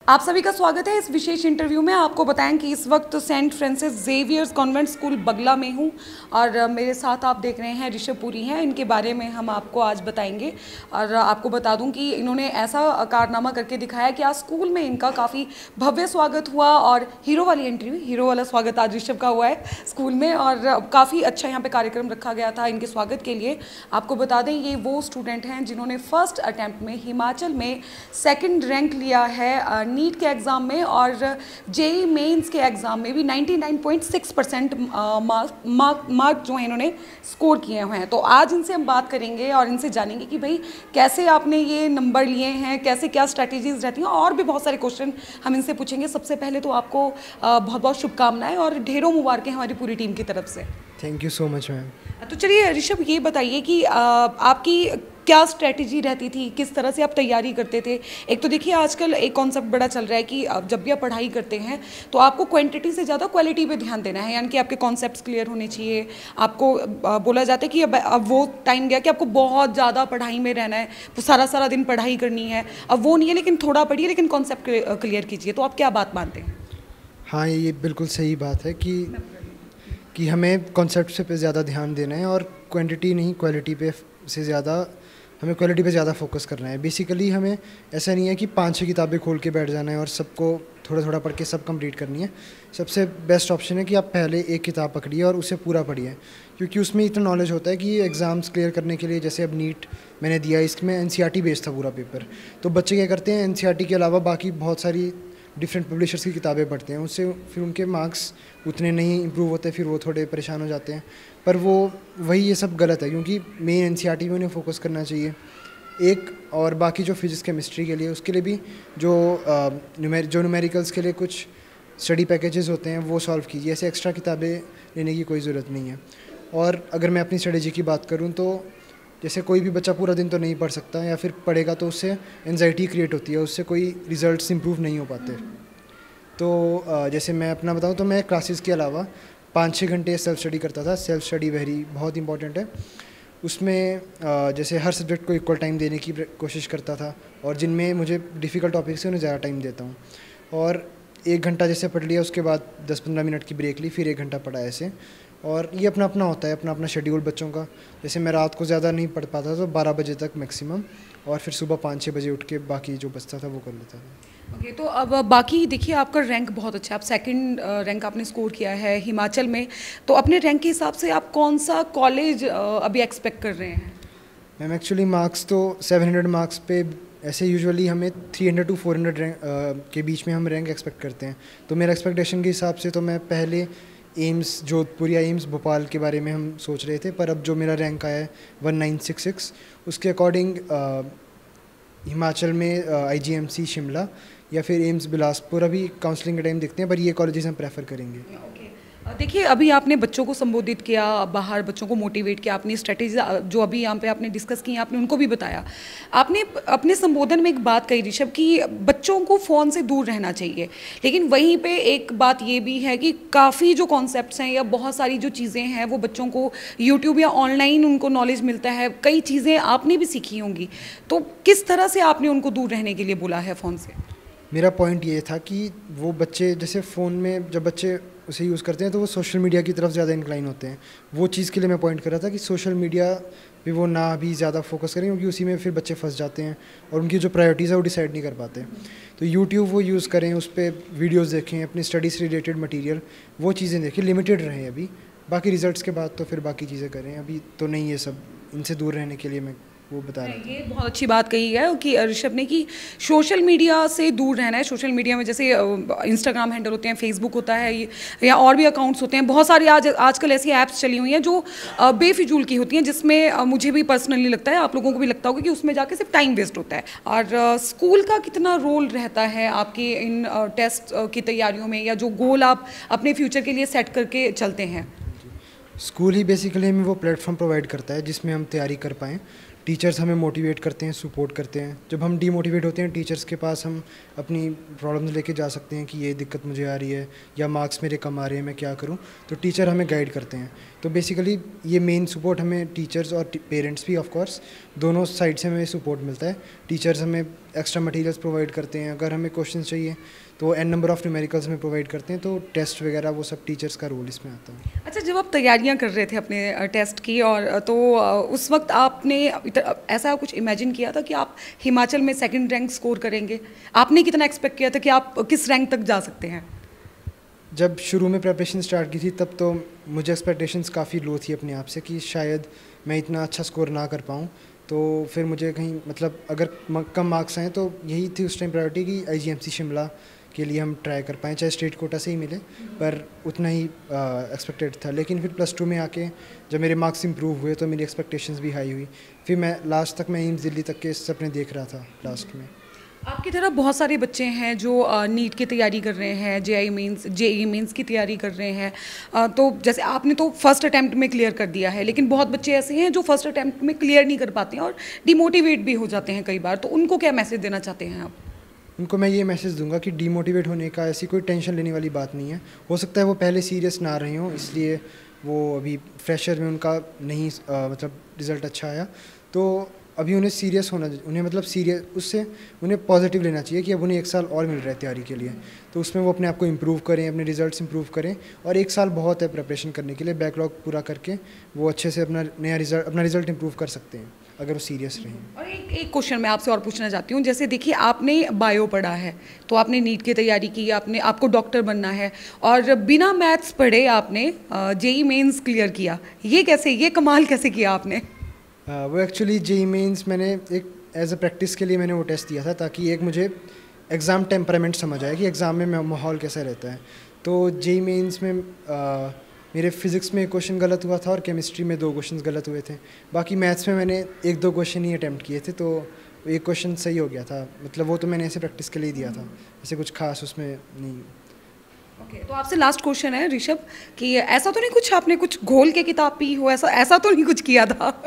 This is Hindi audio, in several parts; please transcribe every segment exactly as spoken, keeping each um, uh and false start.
आप सभी का स्वागत है इस विशेष इंटरव्यू में। आपको बताएं कि इस वक्त Saint Francis Xavier's Convent School Bagla में हूं और मेरे साथ आप देख रहे हैं ऋषभ पुरी हैं। इनके बारे में हम आपको आज बताएंगे और आपको बता दूं कि इन्होंने ऐसा कारनामा करके दिखाया कि आज स्कूल में इनका काफ़ी भव्य स्वागत हुआ और हीरो वाली एंट्री हुई, हीरो वाला स्वागत आज ऋषभ का हुआ है स्कूल में और काफ़ी अच्छा यहाँ पर कार्यक्रम रखा गया था इनके स्वागत के लिए। आपको बता दें ये वो स्टूडेंट हैं जिन्होंने फर्स्ट अटैम्प्ट में हिमाचल में सेकेंड रैंक लिया है नीट के एग्ज़ाम में और जेई मेंस के एग्ज़ाम में भी निन्यानवे point six percent mark mark mark जो है इन्होंने स्कोर किए हुए हैं। तो आज इनसे हम बात करेंगे और इनसे जानेंगे कि भाई कैसे आपने ये नंबर लिए हैं, कैसे क्या स्ट्रैटेजीज रहती हैं और भी बहुत सारे क्वेश्चन हम इनसे पूछेंगे। सबसे पहले तो आपको बहुत बहुत शुभकामनाएं और ढेरों मुबारकें हमारी पूरी टीम की तरफ से। Thank you so much ma'am. तो चलिए ऋषभ, ये बताइए कि आपकी क्या स्ट्रैटेजी रहती थी, किस तरह से आप तैयारी करते थे। एक तो देखिए आजकल एक कॉन्सेप्ट बड़ा चल रहा है कि जब भी आप पढ़ाई करते हैं तो आपको क्वांटिटी से ज़्यादा क्वालिटी पे ध्यान देना है, यानी कि आपके कॉन्सेप्ट्स क्लियर होने चाहिए। आपको बोला जाता है कि अब अब वो टाइम गया कि आपको बहुत ज़्यादा पढ़ाई में रहना है, तो सारा सारा दिन पढ़ाई करनी है। अब वो नहीं है, लेकिन थोड़ा पढ़िए लेकिन कॉन्सेप्ट क्लियर कीजिए। तो आप क्या बात मानते हैं? हाँ, ये बिल्कुल सही बात है कि कि हमें कॉन्सेप्ट पे ज़्यादा ध्यान देना है और क्वांटिटी नहीं क्वालिटी पे से ज़्यादा हमें क्वालिटी पे ज़्यादा फोकस करना है। बेसिकली हमें ऐसा नहीं है कि पांच छह किताबें खोल के बैठ जाना है और सबको थोड़ा थोड़ा पढ़ के सब कंप्लीट करनी है। सबसे बेस्ट ऑप्शन है कि आप पहले एक किताब पकड़िए और उसे पूरा पढ़िए, क्योंकि उसमें इतना नॉलेज होता है कि ये एग्ज़ाम्स क्लियर करने के लिए, जैसे अब नीट मैंने दिया, इसमें N C R T based था पूरा पेपर। तो बच्चे क्या करते हैं, एन सी आर टी के अलावा बाकी बहुत सारी डिफरेंट पब्लिशर्स की किताबें पढ़ते हैं, उससे फिर उनके मार्क्स उतने नहीं इम्प्रूव होते, फिर वो थोड़े परेशान हो जाते हैं। पर वो वही ये सब गलत है, क्योंकि मेन एनसीईआरटी में उन्हें फोकस करना चाहिए एक। और बाकी जो फिजिक्स केमिस्ट्री के लिए, उसके लिए भी जो आ, न्यूमेर जो न्यूमेरिकल्स के लिए कुछ स्टडी पैकेजेस होते हैं वो सॉल्व कीजिए। ऐसे एक्स्ट्रा किताबें लेने की कोई ज़रूरत नहीं है। और अगर मैं अपनी स्ट्रेटेजी की बात करूँ तो जैसे कोई भी बच्चा पूरा दिन तो नहीं पढ़ सकता, या फिर पढ़ेगा तो उससे एंजाइटी क्रिएट होती है, उससे कोई रिजल्ट्स इंप्रूव नहीं हो पाते। तो जैसे मैं अपना बताऊं तो मैं क्लासेस के अलावा पाँच छः घंटे सेल्फ स्टडी करता था। सेल्फ स्टडी वेरी बहुत इंपॉर्टेंट है। उसमें जैसे हर सब्जेक्ट को इक्वल टाइम देने की कोशिश करता था, और जिनमें मुझे डिफ़िकल्ट टॉपिक्स हैं उन्हें ज़्यादा टाइम देता हूँ। और एक घंटा जैसे पढ़ लिया, उसके बाद दस पंद्रह मिनट की ब्रेक ली, फिर एक घंटा पढ़ा ऐसे। और ये अपना अपना होता है, अपना अपना शेड्यूल बच्चों का। जैसे मैं रात को ज़्यादा नहीं पढ़ पाता तो बारह बजे तक मैक्सिमम, और फिर सुबह पाँच छः बजे उठ के बाकी जो बचता था वो कर लेता था। ओके okay, तो अब बाकी देखिए आपका रैंक बहुत अच्छा है, आप सेकंड रैंक आपने स्कोर किया है हिमाचल में। तो अपने रैंक के हिसाब से आप कौन सा कॉलेज अभी एक्सपेक्ट कर रहे हैं? मैम एक्चुअली मार्क्स तो सात सौ मार्क्स पे ऐसे यूजुअली हमें तीन सौ टू चार सौ रैंक के बीच में हम रैंक एक्सपेक्ट करते हैं। तो मेरा एक्सपेक्टेशन के हिसाब से तो मैं पहले एम्स जोधपुर या एम्स भोपाल के बारे में हम सोच रहे थे, पर अब जो मेरा रैंक आया है वन नाइन सिक्स सिक्स, उसके अकॉर्डिंग हिमाचल में I G M C Shimla या फिर एम्स बिलासपुर अभी काउंसलिंग के टाइम देखते हैं, पर ये कॉलेजेस हम प्रेफर करेंगे। देखिए अभी आपने बच्चों को संबोधित किया, बाहर बच्चों को मोटिवेट किया, अपनी स्ट्रेटेजी जो अभी यहाँ पे आपने डिस्कस की आपने उनको भी बताया। आपने अपने संबोधन में एक बात कही ऋषभ कि बच्चों को फ़ोन से दूर रहना चाहिए, लेकिन वहीं पे एक बात ये भी है कि काफ़ी जो कॉन्सेप्ट्स हैं या बहुत सारी जो चीज़ें हैं वो बच्चों को यूट्यूब या ऑनलाइन उनको नॉलेज मिलता है, कई चीज़ें आपने भी सीखी होंगी। तो किस तरह से आपने उनको दूर रहने के लिए बोला है फ़ोन से? मेरा पॉइंट ये था कि वो बच्चे जैसे फ़ोन में जब बच्चे उसे यूज़ करते हैं तो वो सोशल मीडिया की तरफ ज़्यादा इंक्लाइन होते हैं। वो चीज़ के लिए मैं पॉइंट कर रहा था कि सोशल मीडिया पे वो ना भी ज़्यादा फोकस करें, क्योंकि उसी में फिर बच्चे फंस जाते हैं और उनकी जो प्रायोरिटीज़ है वो डिसाइड नहीं कर पाते। तो यूट्यूब वो यूज़ करें, उस पर वीडियोज़ देखें, अपनी स्टडी से रिलेटेड मटीरियल वो चीज़ें देखें, लिमिटेड रहें अभी। बाकी रिजल्ट्स के बाद तो फिर बाकी चीज़ें करें, अभी तो नहीं ये सब, इनसे दूर रहने के लिए मैं वो बता रहा था। ये बहुत अच्छी बात कही है कि ऋषभ ने कि सोशल मीडिया से दूर रहना है। सोशल मीडिया में जैसे इंस्टाग्राम हैंडल होते हैं, फेसबुक होता है या और भी अकाउंट्स होते हैं, बहुत सारी आज आजकल ऐसी ऐप्स चली हुई हैं जो बेफिजूल की होती हैं, जिसमें मुझे भी पर्सनली लगता है, आप लोगों को भी लगता होगा कि उसमें जाके सिर्फ टाइम वेस्ट होता है। और स्कूल का कितना रोल रहता है आपके इन टेस्ट की तैयारियों में, या जो गोल आप अपने फ्यूचर के लिए सेट करके चलते हैं? स्कूल ही बेसिकली हमें वो प्लेटफॉर्म प्रोवाइड करता है जिसमें हम तैयारी कर पाएँ। टीचर्स हमें मोटिवेट करते हैं, सपोर्ट करते हैं। जब हम डीमोटिवेट होते हैं टीचर्स के पास, हम अपनी प्रॉब्लम्स लेके जा सकते हैं कि ये दिक्कत मुझे आ रही है या मार्क्स मेरे कम आ रहे हैं, मैं क्या करूं। तो टीचर हमें गाइड करते हैं। तो बेसिकली ये मेन सपोर्ट हमें टीचर्स और पेरेंट्स भी ऑफ कोर्स दोनों साइड से हमें सपोर्ट मिलता है। टीचर्स हमें एक्स्ट्रा मटेरियल्स प्रोवाइड करते हैं। अगर हमें क्वेश्चन चाहिए तो एन नंबर ऑफ न्यूमेरिकल्स में प्रोवाइड करते हैं। तो टेस्ट वगैरह वो सब टीचर्स का रोल इसमें आता है। अच्छा, जब आप तैयारियां कर रहे थे अपने टेस्ट की और तो उस वक्त आपने ऐसा कुछ इमेजिन किया था कि आप हिमाचल में सेकंड रैंक स्कोर करेंगे? आपने कितना एक्सपेक्ट किया था कि आप किस रैंक तक जा सकते हैं? जब शुरू में प्रिपरेशन स्टार्ट की थी तब तो मुझे एक्सपेक्टेशंस काफ़ी लो थी अपने आप से कि शायद मैं इतना अच्छा स्कोर ना कर पाऊँ। तो फिर मुझे कहीं मतलब अगर कम मार्क्स आए तो यही थी उस टाइम प्रायोरिटी कि आईजीएमसी शिमला के लिए हम ट्राई कर पाएँ, चाहे स्टेट कोटा से ही मिले, पर उतना ही एक्सपेक्टेड था। लेकिन फिर प्लस टू में आके जब मेरे मार्क्स इंप्रूव हुए तो मेरी एक्सपेक्टेशंस भी हाई हुई। फिर मैं लास्ट तक मैं एम्स दिल्ली तक के सपने देख रहा था लास्ट में। आपकी तरह बहुत सारे बच्चे हैं जो नीट की तैयारी कर रहे हैं, जेआई मेंस जेई मेंस की तैयारी कर रहे हैं। आ, तो जैसे आपने तो फर्स्ट अटैम्प्ट में क्लियर कर दिया है, लेकिन बहुत बच्चे ऐसे हैं जो फर्स्ट अटैम्प्ट में क्लियर नहीं कर पाते हैं और डिमोटिवेट भी हो जाते हैं कई बार। तो उनको क्या मैसेज देना चाहते हैं आप? उनको मैं ये मैसेज दूंगा कि डीमोटिवेट होने का ऐसी कोई टेंशन लेने वाली बात नहीं है। हो सकता है वो पहले सीरियस ना रहे हों, इसलिए वो अभी फ्रेशर में उनका नहीं आ, मतलब रिज़ल्ट अच्छा आया। तो अभी उन्हें सीरियस होना, उन्हें मतलब सीरियस उससे उन्हें पॉजिटिव लेना चाहिए कि अब उन्हें एक साल और मिल रहा है तैयारी के लिए। तो उसमें वो अपने आप को इम्प्रूव करें, अपने रिजल्ट्स इम्प्रूव करें, और एक साल बहुत है प्रिपरेशन करने के लिए। बैकलॉग पूरा करके वो अच्छे से अपना नया रिजल्ट अपना रिजल्ट इम्प्रूव कर सकते हैं अगर वो सीरियस रहें। और एक एक क्वेश्चन मैं आपसे और पूछना चाहती हूँ। जैसे देखिए, आपने बायो पढ़ा है, तो आपने नीट की तैयारी की, आपने आपको डॉक्टर बनना है, और बिना मैथ्स पढ़े आपने जेई मेंस क्लियर किया। ये कैसे, ये कमाल कैसे किया आपने? Uh, वो एक्चुअली जेई मेंस मैंने एक एज अ प्रैक्टिस के लिए मैंने वो टेस्ट दिया था, ताकि एक मुझे एग्ज़ाम टेम्परामेंट समझ आए कि एग्ज़ाम में माहौल कैसा रहता है। तो जेई मेंस में uh, मेरे फिज़िक्स में एक क्वेश्चन गलत हुआ था और केमिस्ट्री में दो क्वेश्चन गलत हुए थे। बाकी मैथ्स में मैंने एक दो क्वेश्चन ही अटैम्प्ट किए थे, तो एक क्वेश्चन सही हो गया था। मतलब वो तो मैंने ऐसे प्रैक्टिस के लिए दिया था, ऐसे कुछ खास उसमें नहीं। ओके okay, तो आपसे लास्ट क्वेश्चन है ऋषभ, कि ऐसा तो नहीं कुछ आपने कुछ घोल के किताब पी हो, ऐसा ऐसा तो नहीं कुछ किया था?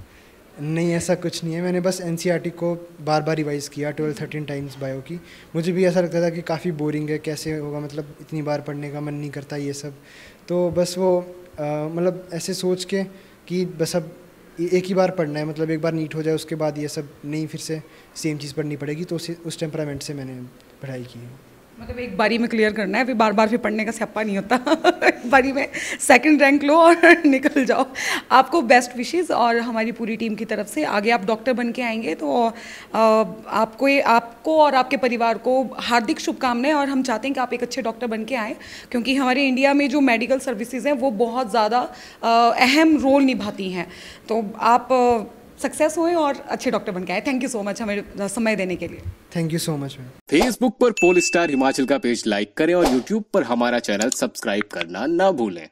नहीं, ऐसा कुछ नहीं है। मैंने बस एनसीईआरटी को बार बार रिवाइज़ किया ट्वेल्व थर्टीन टाइम्स बायो की। मुझे भी ऐसा लगता था कि काफ़ी बोरिंग है, कैसे होगा, मतलब इतनी बार पढ़ने का मन नहीं करता ये सब। तो बस वो मतलब ऐसे सोच के कि बस अब एक ही बार पढ़ना है, मतलब एक बार नीट हो जाए उसके बाद ये सब नहीं फिर से सेम चीज़ पढ़नी पड़ेगी। तो उस टेम्परामेंट से मैंने पढ़ाई की है। मतलब एक बारी में क्लियर करना है, फिर बार बार फिर पढ़ने का स्यापा नहीं होता। एक बारी में सेकंड रैंक लो और निकल जाओ। आपको बेस्ट विशेस, और हमारी पूरी टीम की तरफ से आगे आप डॉक्टर बन के आएंगे तो आपको आपको और आपके परिवार को हार्दिक शुभकामनाएं। और हम चाहते हैं कि आप एक अच्छे डॉक्टर बन के आएँ, क्योंकि हमारे इंडिया में जो मेडिकल सर्विसेज हैं वो बहुत ज़्यादा अहम रोल निभाती हैं। तो आप सक्सेस हुए और अच्छे डॉक्टर बन के आए। थैंक यू सो मच हमें समय देने के लिए। Thank you so much ma'am. Facebook पर पोल स्टार हिमाचल का पेज लाइक करें और यूट्यूब पर हमारा चैनल सब्सक्राइब करना ना भूलें।